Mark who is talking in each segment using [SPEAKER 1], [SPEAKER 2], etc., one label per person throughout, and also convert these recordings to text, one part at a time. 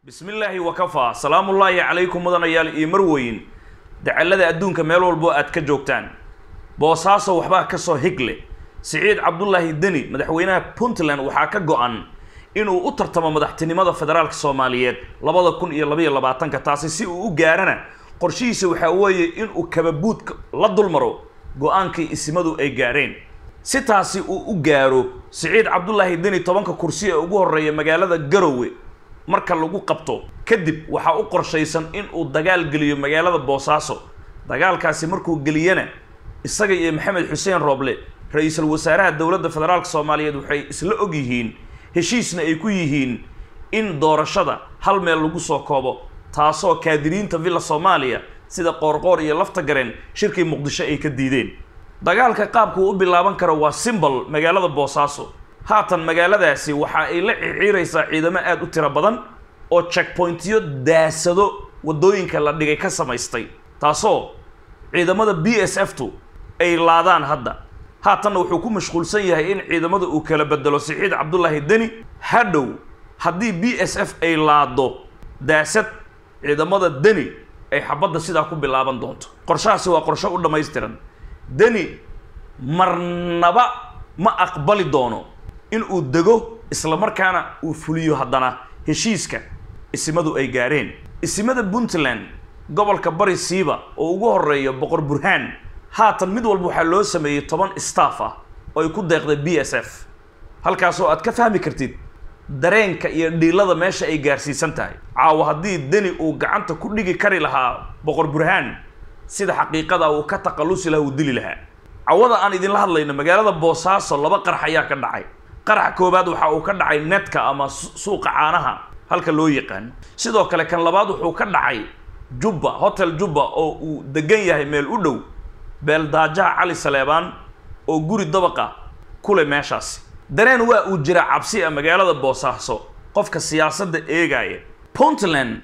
[SPEAKER 1] بسم الله وكفى سلام الله عليكم مدنيال iyo marweyn dacalada adduunka meel walbo aad ka joogtaan boosaaso waxba ka soo higle Saciid Cabdullaahi Deni madaxweynaha Puntland waxa ka go'an inuu u tartamo madaxtinimada federaalka Soomaaliyeed 2022 taasi si uu u gaarana qorshihiisa waxa weeye inuu kababuud la dulmaro go'aankii ismadu ay gaareen si taasi uu u gaaro Saciid Cabdullaahi Deni 10 kursi ee ugu horeeya magaalada Garowe marka lagu qabto kadib waxa uu qorshaysan in uu dagaal galiyo magaalada Boosaaso dagaalkaasi markuu galiyana isaga iyo Maxamed Xuseen Roble ra'iisul wasaaraha dawladda federaalka Soomaaliyeed waxay isla og yihiin heshiisna ay ku yihiin in doorashada hal meel lagu soo koobo taasoo kaadiriinta Villa Soomaaliya sida qoorqoor iyo lafta gareen shirkii Muqdisho ay ka diideen dagaalka qaabku u bilaaban karo waa symbol magaalada Boosaaso haatan magaaladaasi waxa ay la ciiraysaa ciidamo aad u tiro badan oo checkpointyo daasado wadooyinka la dhigay ka samaystay taasoo ciidamada BSF2 ay laadaan hadda haatan wuxuu ku mashquulsan yahay in ciidamada uu kala bedelo Saciid Cabdullaahi Deni hadhow haddii BSF ay laado daasad ciidamada Deni ay xabadda sidaa ku bilaaban doonto qorshahaasi waa qorshe u dhameystiran Deni marnaba ma aqbali doono in uu dego isla markaana uu fuliyo haddana heshiiska ismadu ay gaareen ismada Puntland gobolka Bari Siiba oo ugu horeeyo Boqor Burhaan haatan mid walba waxa loo sameeyay 10 staff ah oo ay ku deeqday BSF halkaas oo aad ka fahmi kartid dareenka iyo dhiilada meesha ay gaarsiisan tahay caawa haddii Deni uu gacanta ku dhigi kari lahaa Boqor Burhaan sida xaqiiqada uu ka taqalusi lahaa uu dili lahaa cawada aan idin la hadlayno magaalada Boosaaso laba qarax ayaa ka dhacay qarax koobaad waxa uu ka dhacay netka ama suuqa caanaha halka loo yaqaan sidoo kale kan labaad wuxuu ka dhacay Jubba Hotel Jubba oo uu degan yahay meel u dhow beeldaajaha Cali Saleebaan oo guri dabaqa kule meeshaas dareen waa uu jira cabsi magaalada Boosaaso qofka siyaasadda eegaya Puntland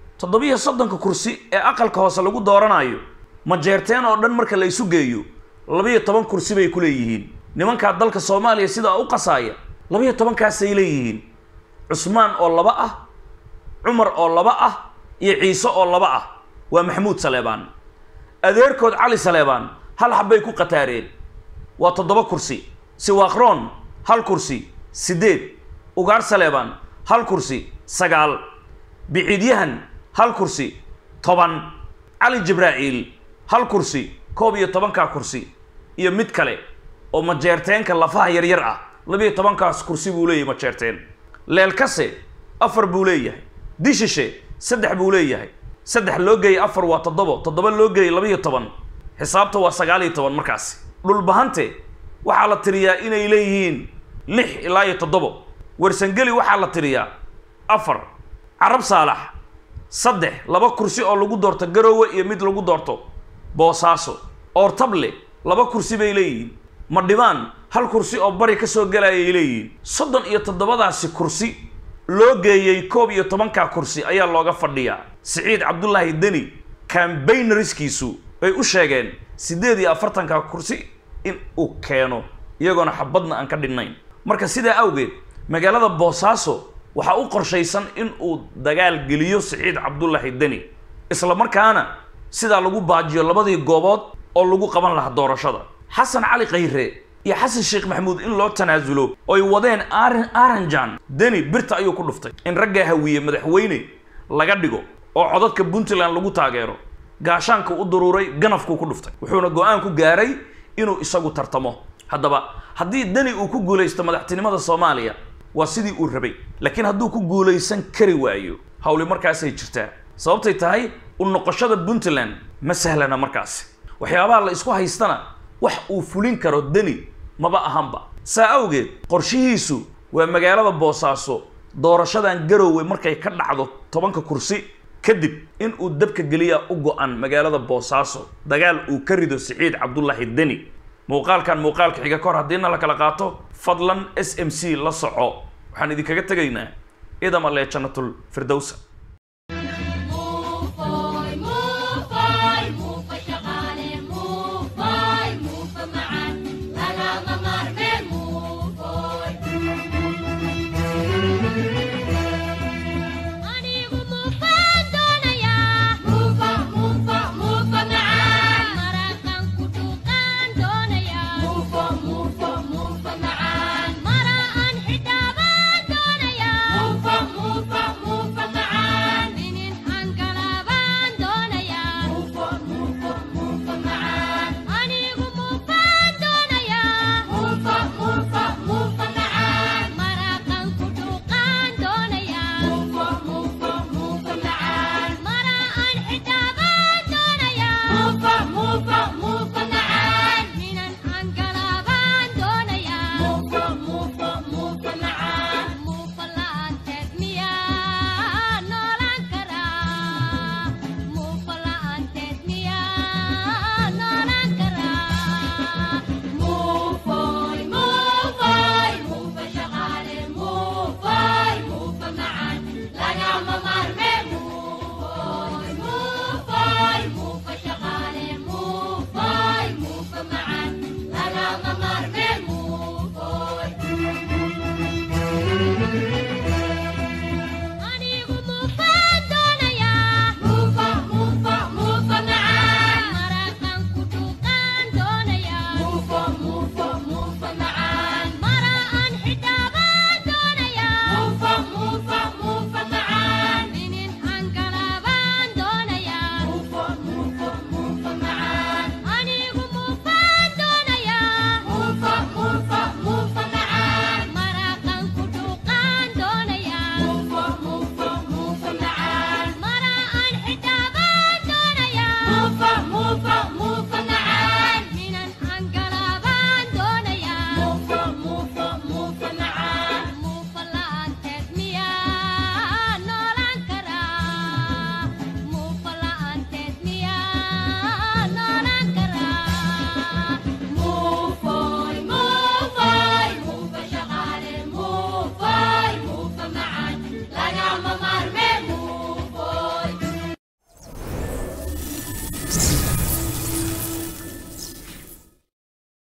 [SPEAKER 1] 730 kursi ee aqalka hoose lagu dooranayo ma jeerteen oo dhan marka la isu geeyo 12 kursi bay ku leeyihiin nimanka dalka Soomaaliya sida u qasaaya 12 kaas ay leeyihiin Cusmaan oo 2 ah Umar oo 2 ah iyo Ciise oo 2 ah waa Maxamuud Saleebaan adeerkood Cali Saleebaan hal xabay ku qataareen waa 7 kursi Siwaaqroon hal kursi 8 Ugaar Saleebaan hal kursi 9 Biciidyahan hal kursi 10 Cali Jibraa'iil hal kursi 11 ka kursi iyo mid kale oo ma jeerteenka lafaha yar yar ah 12 kaas kursi buu leeyahay ma jeerteen leelkase 4 buu leeyahay dishishe 3 buu leeyahay 3 loo geeyay 4 waa 7 loo geeyay 12 xisaabta waa 19 markaas dhul bahante waxa la tiriyaa inay leeyihiin 6 ilaa 7 warsangeli waxa la tiriyaa 4 Arab Saalax 3 2 kursi oo lagu doorto Garowe iyo mid lagu doorto Boosaaso Ortable 2 kursi bay leeyihiin ma dhibaan hal kursi oo bari ka soo galayay leeyihiin 37daasi kursi loo geeyay 11 ka kursi ayaa looga fadhiyaa Saciid Cabdullaahi Deni campaignerskiisu ay u sheegeen 48 ka kursi in uu keeno iyagoona xabadna aan ka dhinayn marka sida awgeed magaalada Boosaaso waxa uu qorshaysan in uu dagaal galiyo Saciid Cabdullaahi Deni isla markaana sida lagu baajiyo labadii goobood oo lagu qaban lahaa doorashada Xasan Cali Khayre iyo Xasan Sheekh Maxamuud in loo tanaazulo oo ay wadeen Aranjan Deni birta ayuu ku dhuftay in ragga hawiye madaxweyne laga dhigo oo codadka Puntland lagu taageero gaashaanka u daruuray ganafku ku dhuftay wuxuuna go'aan ku gaaray inuu isagu tartamo haddaba haddii Deni uu ku guuleysto madaxtinimada Soomaaliya waa sidii uu rabay laakiin hadduu ku guuleysan kari waayo hawli markaas ay jirtaa sababtay tahay u noqoshada Puntland ma sahlana markaas waxyaabaha la isku haystana wax uu fulin karo Deni maba ahanba saa awgeed qorshihiisu waa magaalada Boosaaso doorashadan Garowe markay ka dhacdo 10 kursi kadib in uu dabka galiya u go'an magaalada Boosaaso dagaal uu ka rido Saciid Cabdullaahi Deni muuqaalka xiga kor hadina la kala qaato fadlan SMC la soco waxaan idin kaga tagaynaa idama le jannatul firdaws